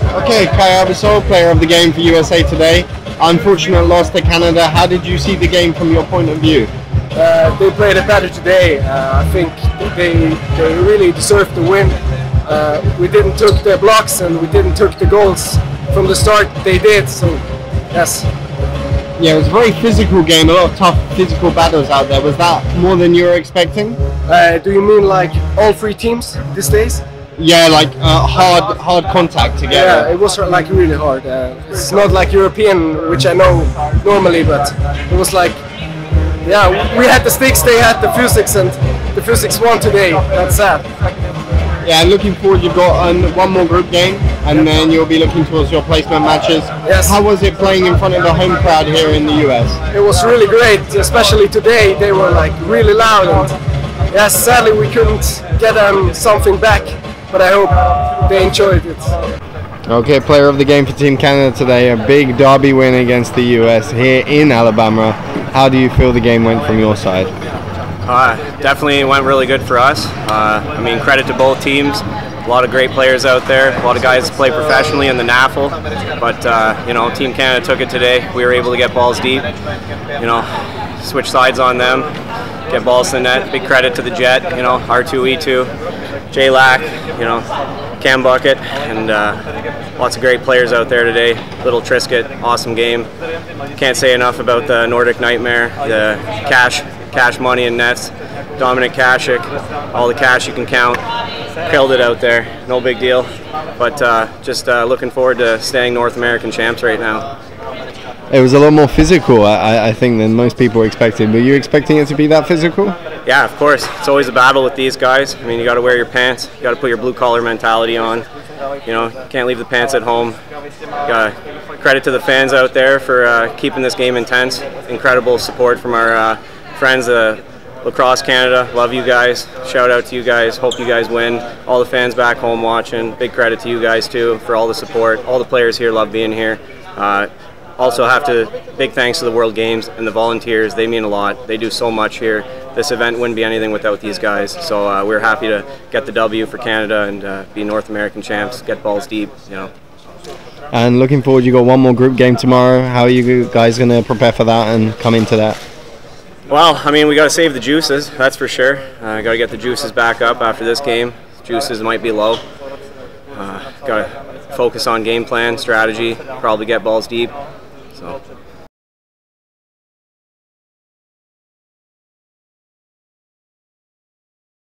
Okay, Kai Abasol, player of the game for USA today. Unfortunate loss to Canada. How did you see the game from your point of view? They played it better today. I think they really deserved the win. We didn't took the blocks and we didn't took the goals from the start. They did, so yes. Yeah, it was a very physical game, a lot of tough physical battles out there. Was that more than you were expecting? Do you mean like all three teams these days? Yeah, like hard contact together. Yeah, it was like really hard. It's not like European, which I know normally, but it was like, yeah, we had the sticks, they had the physics, and the physics won today. That's sad. Yeah, looking forward, you've got one more group game, and then you'll be looking towards your placement matches. Yes. How was it playing in front of the home crowd here in the US? It was really great, especially today. They were like really loud, and yes, sadly we couldn't get something back, but I hope they enjoyed it. Okay, player of the game for Team Canada today, a big derby win against the US here in Alabama. How do you feel the game went from your side? Definitely went really good for us. I mean, credit to both teams. A lot of great players out there. A lot of guys play professionally in the NAFL. But, you know, Team Canada took it today. We were able to get balls deep, you know, switch sides on them, get balls to the net. Big credit to the Jet, you know, R2E2, J-Lac, you know, Cam Bucket, and lots of great players out there today. Little Triscuit, awesome game. Can't say enough about the Nordic Nightmare, the cash money and nets, Dominic Kashik, all the cash you can count. Killed it out there, no big deal. But just looking forward to staying North American champs right now. It was a lot more physical, I think, than most people expected. Were you expecting it to be that physical? Yeah, of course. It's always a battle with these guys. I mean, you got to wear your pants. You got to put your blue-collar mentality on. You know, you can't leave the pants at home. Credit to the fans out there for keeping this game intense. Incredible support from our friends, Lacrosse Canada. Love you guys. Shout out to you guys. Hope you guys win. All the fans back home watching. Big credit to you guys too for all the support. All the players here love being here. Also have to big thanks to the World Games and the volunteers. They mean a lot. They do so much here. This event wouldn't be anything without these guys. So we're happy to get the W for Canada and be North American champs. Get balls deep, you know. And looking forward, you got one more group game tomorrow. How are you guys going to prepare for that and come into that? Well, I mean, we got to save the juices, that's for sure. Got to get the juices back up after this game. Juices might be low. Got to focus on game plan, strategy, probably get balls deep. So.